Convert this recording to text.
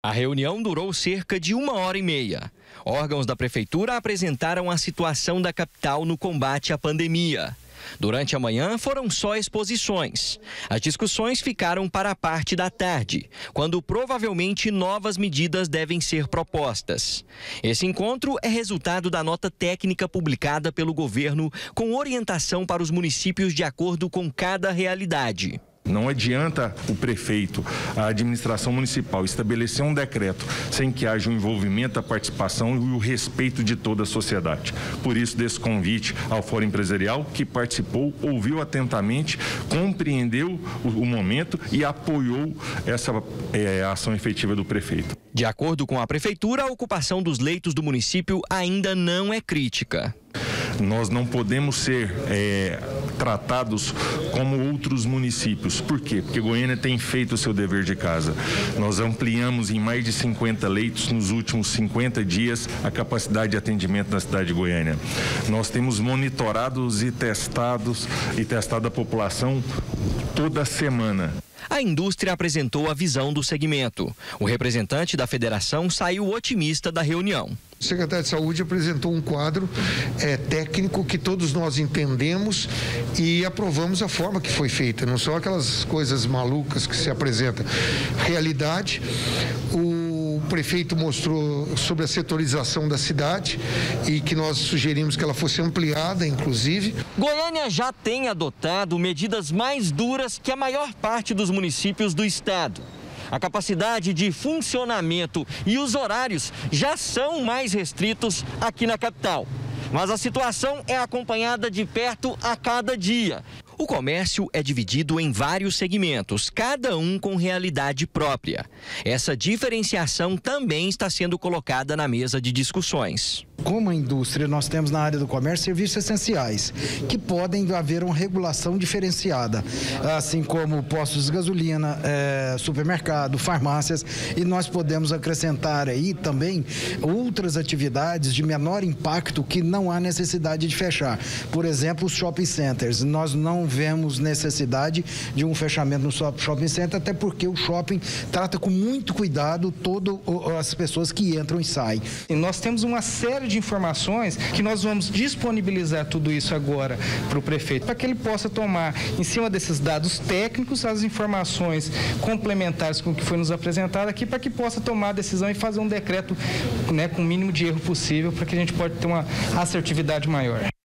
A reunião durou cerca de 1h30. Órgãos da prefeitura apresentaram a situação da capital no combate à pandemia. Durante a manhã foram só exposições. As discussões ficaram para a parte da tarde, quando provavelmente novas medidas devem ser propostas. Esse encontro é resultado da nota técnica publicada pelo governo com orientação para os municípios de acordo com cada realidade. Não adianta o prefeito, a administração municipal, estabelecer um decreto sem que haja o envolvimento, a participação e o respeito de toda a sociedade. Por isso, desse convite ao Fórum Empresarial, que participou, ouviu atentamente, compreendeu o momento e apoiou essa ação efetiva do prefeito. De acordo com a prefeitura, a ocupação dos leitos do município ainda não é crítica. Nós não podemos ser tratados como outros municípios. Por quê? Porque Goiânia tem feito o seu dever de casa. Nós ampliamos em mais de 50 leitos nos últimos 50 dias a capacidade de atendimento na cidade de Goiânia. Nós temos monitorados e testado a população toda semana. A indústria apresentou a visão do segmento. O representante da federação saiu otimista da reunião. O secretário de Saúde apresentou um quadro técnico que todos nós entendemos e aprovamos a forma que foi feita. Não são aquelas coisas malucas que se apresentam. Realidade, o prefeito mostrou sobre a setorização da cidade e que nós sugerimos que ela fosse ampliada, inclusive. Goiânia já tem adotado medidas mais duras que a maior parte dos municípios do estado. A capacidade de funcionamento e os horários já são mais restritos aqui na capital. Mas a situação é acompanhada de perto a cada dia. O comércio é dividido em vários segmentos, cada um com realidade própria. Essa diferenciação também está sendo colocada na mesa de discussões. Como a indústria, nós temos na área do comércio serviços essenciais, que podem haver uma regulação diferenciada, assim como postos de gasolina, supermercado, farmácias, e nós podemos acrescentar aí também outras atividades de menor impacto que não há necessidade de fechar. Por exemplo, os shopping centers. Nós não vemos necessidade de um fechamento no shopping center, até porque o shopping trata com muito cuidado todas as pessoas que entram e saem. E nós temos uma série de informações que nós vamos disponibilizar tudo isso agora para o prefeito, para que ele possa tomar, em cima desses dados técnicos, as informações complementares com o que foi nos apresentado aqui, para que possa tomar a decisão e fazer um decreto, com o mínimo de erro possível, para que a gente possa ter uma assertividade maior.